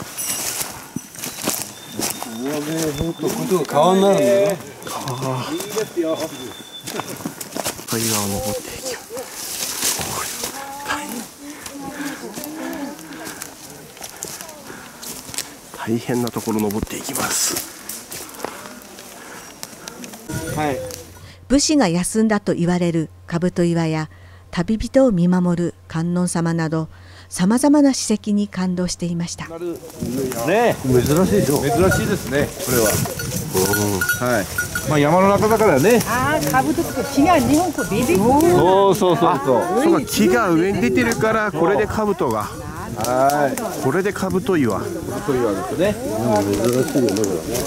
川になるんだよね。 いいですよ。 岩を登っていきます。大変なところ登っていきます。 はい。 武士が休んだと言われる兜岩や旅人を見守る観音様など、さまざまな史跡に感動していました。 ね、 珍しいでしょ。 珍しいですね。これは。はい。まあ山の中だからね。 ああ、兜と木が2本出てくる。 そうそうそうそう。 そうか、木が上に出てるからこれで兜が。 はい。 これで兜岩。 兜岩ですね。 珍しいよね、これはね。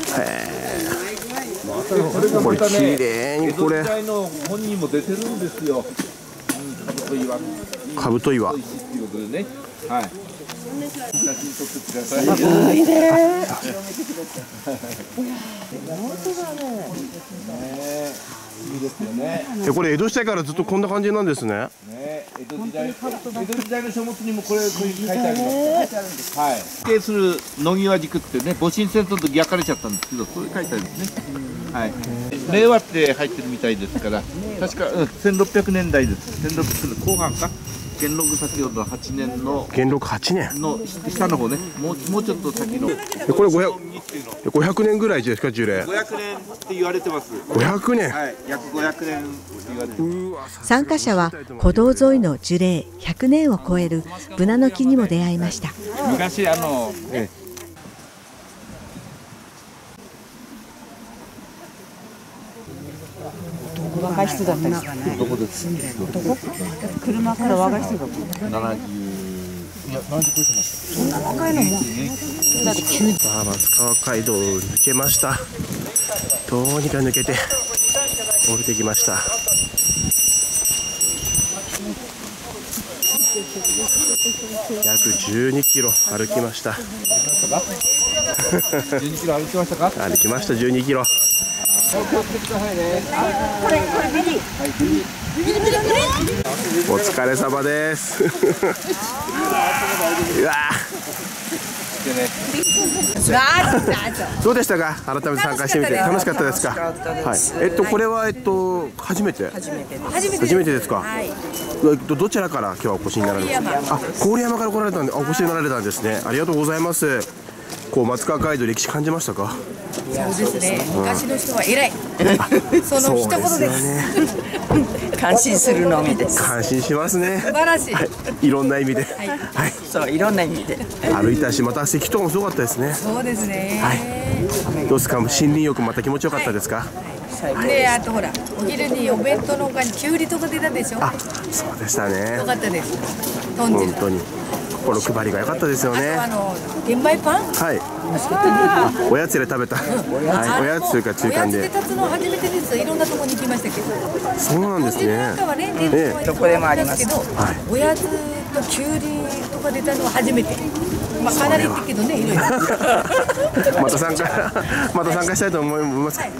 これ綺麗にこれ。 江戸時代の本にも出てるんですよ。兜岩。 兜岩。 っていうことでね。はい。写真撮ってください。 すごいね。 いいですよね。 これ江戸時代からずっとこんな感じなんですね。 ね、江戸時代の書物にもこれ書いてあります。はい。経する野際軸ってね、戊辰戦争の時焼かれちゃったんですけど、それ書いてあるんですね。はい。令和って入ってるみたいですから、確か、1600年代です。1600年後半か。元禄先ほど8年の元禄8年の下の方ね、もうちょっと先の。 これ500年ぐらいですか、樹齢。 500年って言われてます。 500年。 はい、約500年って言われてます。 参加者は古道沿いの樹齢100年を超えるブナの木にも出会いました。 昔若い人だったりしてね。 どこです？ 車から若い人だった。 70、いや70超えてます。 そんな若いのも。だって急に。 松川街道を抜けました。どうにか抜けて降りてきました。約12キロ歩きました。 12キロ歩きましたか？ 歩きました12キロ。お疲れ様です。うわどうでしたか？改めて参加してみて楽しかったですか？はい。これは初めてですか？どちらから今日はお越しになられました？あ、郡山から来られたんで、お越しになられたんですね。ありがとうございます。こう松川街道歴史感じましたか？ そうですね。昔の人は偉い。その一言です。感心するのみです。 感心しますね。 素晴らしい。 いろんな意味で。 はい。そう、いろんな意味で。 歩いたし、また席とかもすごかったですね。 そうですね。 はい。どうですか？森林浴また気持ちよかったですか？ で、あとほら、お昼にお弁当の他にきゅうりとか出たでしょ。 あ、そうでしたね。 よかったです。豚汁。 本当に。この配りが良かったですよね。 玄米パン。 はい。おやつで食べた。はい。おやつというか中間で。 おやつで立つの初めてです。いろんなところに行きましたけど。 そうなんですね。 どこでもありますけど、おやつときゅうりとか出たのは初めて。まあかなり行ったけどね、いろいろ。 また参加したいと思います。はい。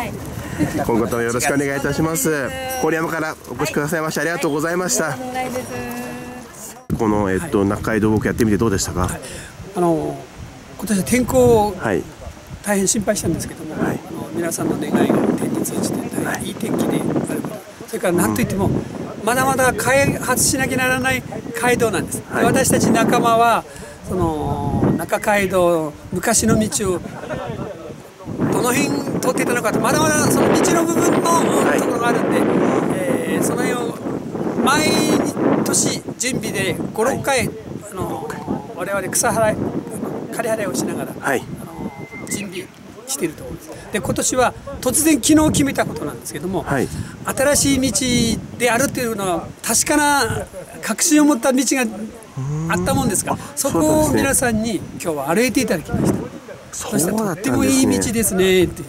今後ともよろしくお願いいたします。郡山からお越しくださいましてありがとうございました。この中街道ウォークやってみてどうでしたか？ 今年は天候を大変心配したんですけども、皆さんの願いが天に通じて大変いい天気であること、それから何といってもまだまだ開発しなきゃならない街道なんです。で、私たち仲間はその中街道昔の道をどの辺通っていたのかと、まだまだその道の部分のところがあるんで、その辺を毎年準備で5、6回我々草払い枯れ払いをしながら、準備しているところです。で、今年は突然昨日決めたことなんですけども、新しい道であるというのは確かな確信を持った道があったもんですから、そこを皆さんに今日は歩いていただきました。そしたらとってもいい道ですねっていう。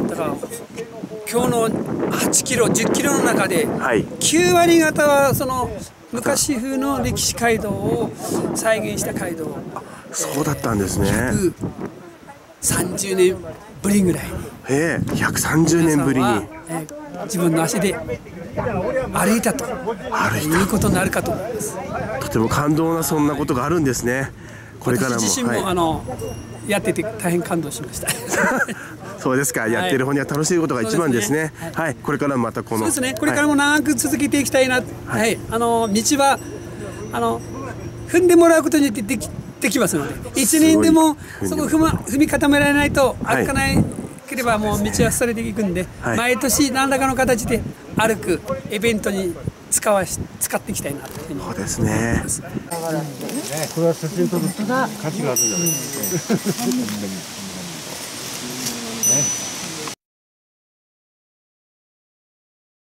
だから今日の8キロ10キロの中で9割方はその昔風の歴史街道を再現した街道。 そうだったんですね。 130年ぶりぐらいに。 130年ぶりに自分の足で歩いたということになるかと思います。 とても感動なそんなことがあるんですね。 これからも私自身も、やってて大変感動しました。 そうですか、やってる方には楽しいことが一番ですね。はい、これからもまたこの。 そうですね、これからも長く続けていきたいな。はい、道は踏んでもらうことによってできますので、1年でもそこ踏み固められないと歩かないければもう道は廃れていくんで、毎年何らかの形で歩くイベントに使っていきたいなというふうに。 そうですね。 これは写真撮る価値があるんじゃないですか。